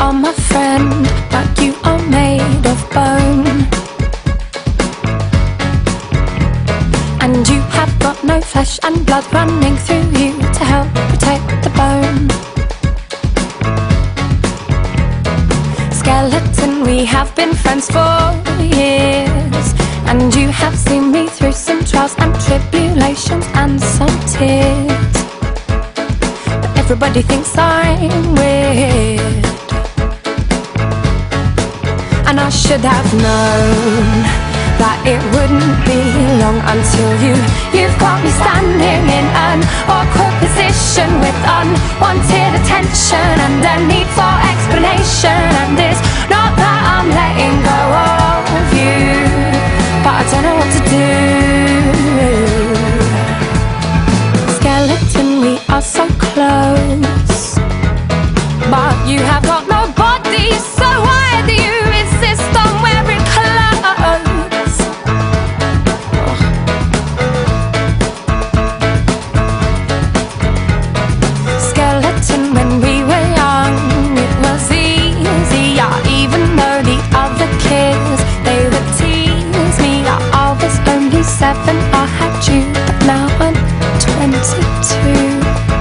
are my friend, but you are made of bone. And you have got no flesh and blood running through you to help protect the bone. Skeleton, we have been friends for years, and you have seen me through some trials and tribulations and some tears. But everybody thinks I'm weird, and I should have known that it wouldn't be long until you've got me standing in an awkward position with unwanted attention and a need for explanation. And it's not that I'm letting go of you, but I don't know what to do. Skeleton, we are so close, but you have got no body, so why do you insist on wearing clothes? Skeleton, when we were young, it was easier, even though the other kids, they would tease me. I was only 7, I had you, but now I'm 22.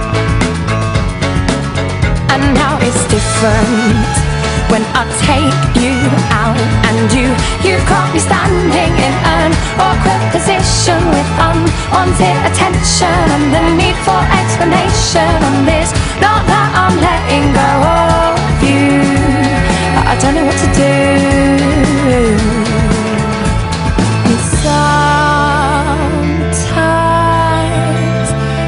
And now it's different when I take you out, and you've got me standing in an awkward position with unwanted attention and the need for explanation. And it's not that I'm letting go of you, but I don't know what to do. And sometimes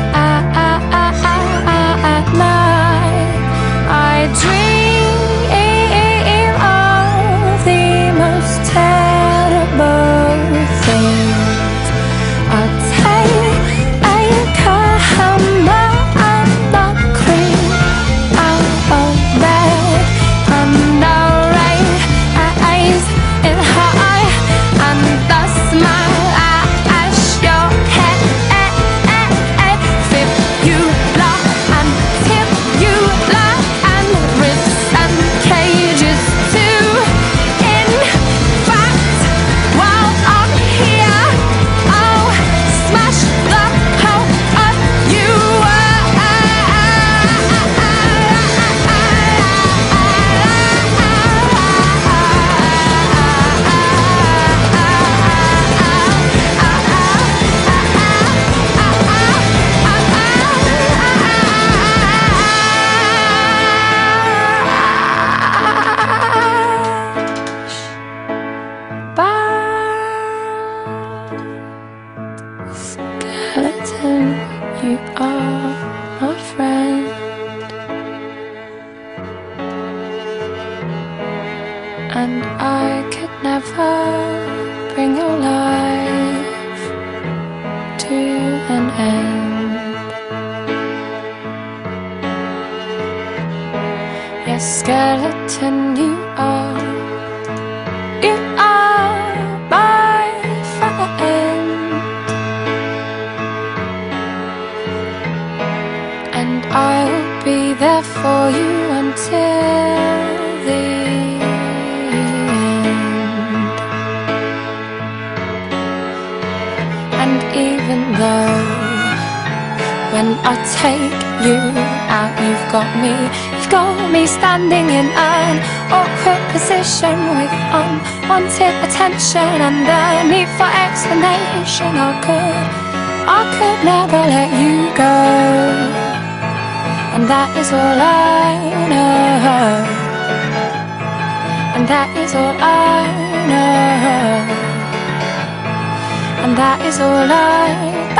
at night I dream of the most terrible things. I'll take a hammer and knock me out of bed, and I'll raise it high and thus smile at your head. Flip you laugh and tip you laugh and ribs and cages too. In fact, while I'm here, I'll smash the hell of you. Skeleton, you are my friend, and I could never bring your life to an end. Yes, skeleton, you are my friend, and I'll be there for you until the end. And even though when I take you out, you've got me standing in an awkward position with unwanted attention and the need for explanation. I could never let you go, and that is all I know, and that is all I know, and that is all I know.